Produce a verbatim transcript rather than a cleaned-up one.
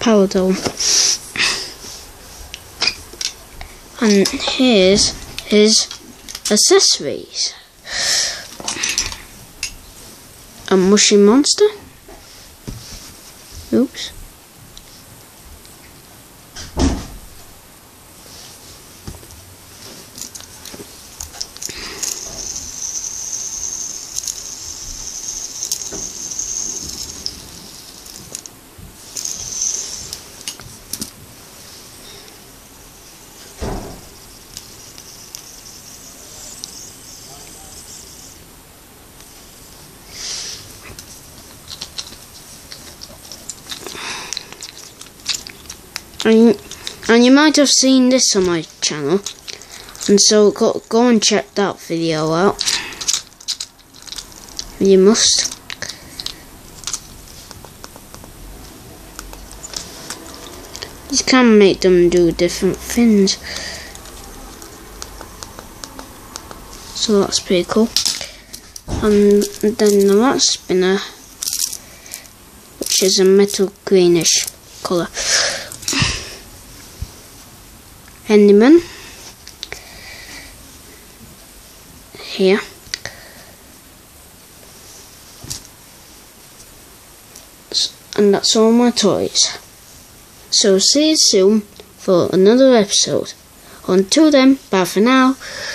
power dome. And here's his accessories. A mushy monster. Oops. And, and you might have seen this on my channel, and so go, go and check that video out. You must. You can make them do different things, so that's pretty cool. And then the rat spinner, which is a metal greenish colour. Handyman here. And that's all my toys. So see you soon for another episode. Until then, bye for now.